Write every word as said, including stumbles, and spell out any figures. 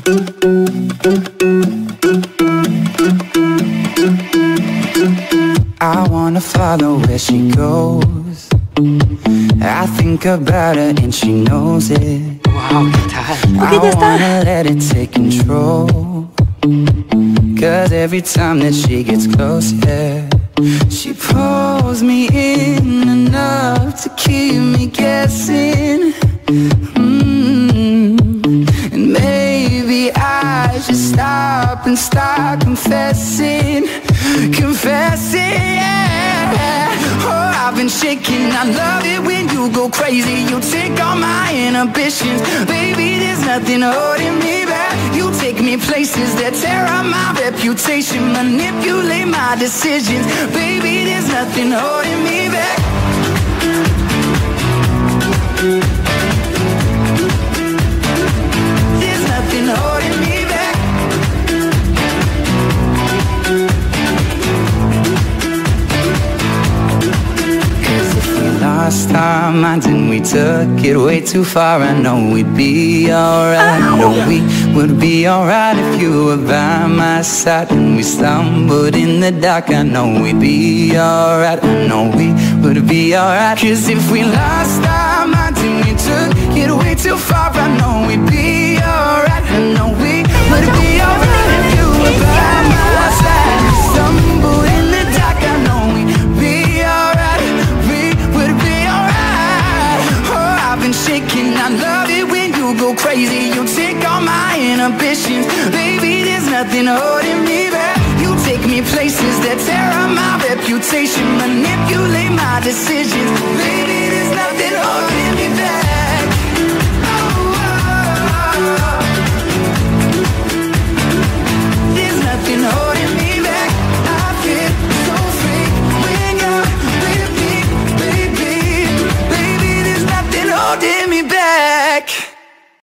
I wanna follow where she goes. I think about her and she knows it. Wow, ¿qué tal? I wanna let it take control. Cause every time that she gets close, yeah, she pulls me in enough to keep me guessing. mm. And maybe I should stop and start confessing. Confessing, yeah. Oh, I've been shaking. I love it when you go crazy. You take all my inhibitions. Baby, there's nothing holding me back. You take me places that tear up my reputation, manipulate my decisions. Baby, there's nothing holding me back. There's nothing holding me back. Cause if we lost our minds and we took it way too far, I know we'd be alright. I know we would be alright if you were by my side. And we stumbled in the dark, I know we'd be alright. I know we would be alright. Cause if we lost our minds and we took it way too far, I know we'd be alright. I know we would be alright if you were by my side. We stumbled in the dark, I know we'd be alright. We would be alright. Oh, I've been shaking. I love it when you go crazy. You take all my inhibitions. Baby, there's nothing holding me back. You take me places that tear up my reputation, manipulate my decisions. Baby, there's nothing holding me back. Oh, oh, oh. There's nothing holding me back. I feel so free when you're with me, baby. Baby, there's nothing holding me back.